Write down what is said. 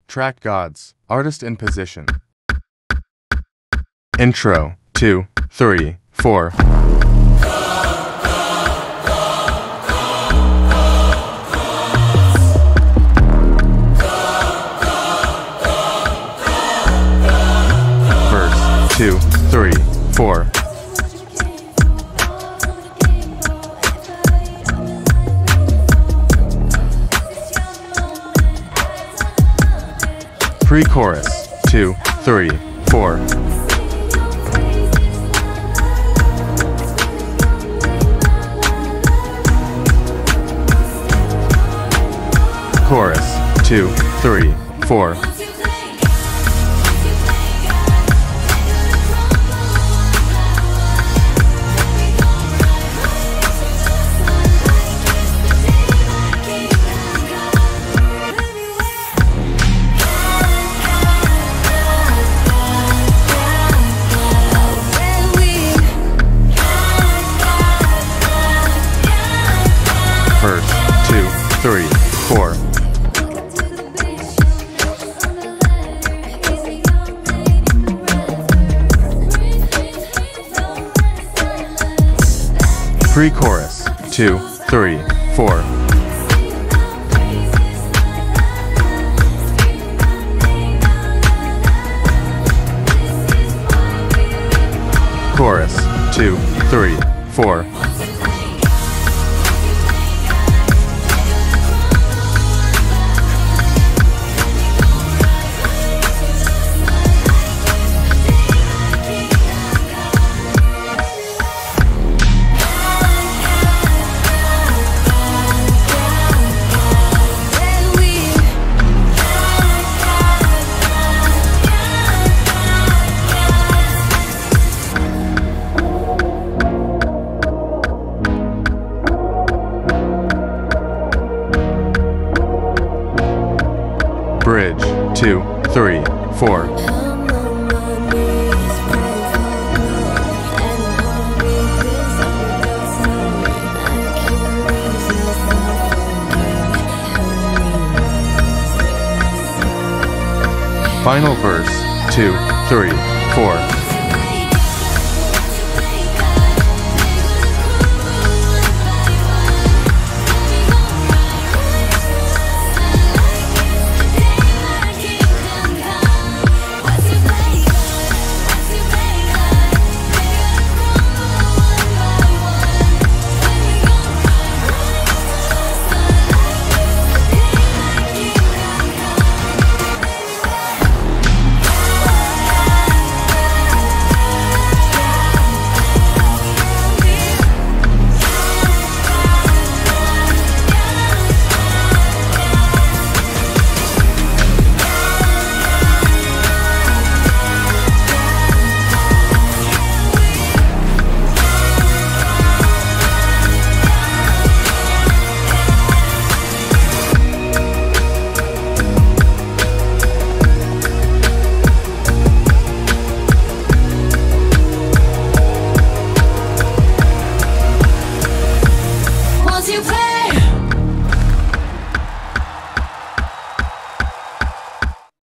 Track gods, artist in position. Intro, 2, 3, 4. Verse, 2, 3, 4. Pre-chorus, 2, 3, 4. Chorus, 2, 3, 4. Verse, 2, 3, 4. Pre-chorus, 2, 3, 4. Chorus, 2, 3, 4. Bridge, 2, 3, 4. Final verse, 2, 3, 4.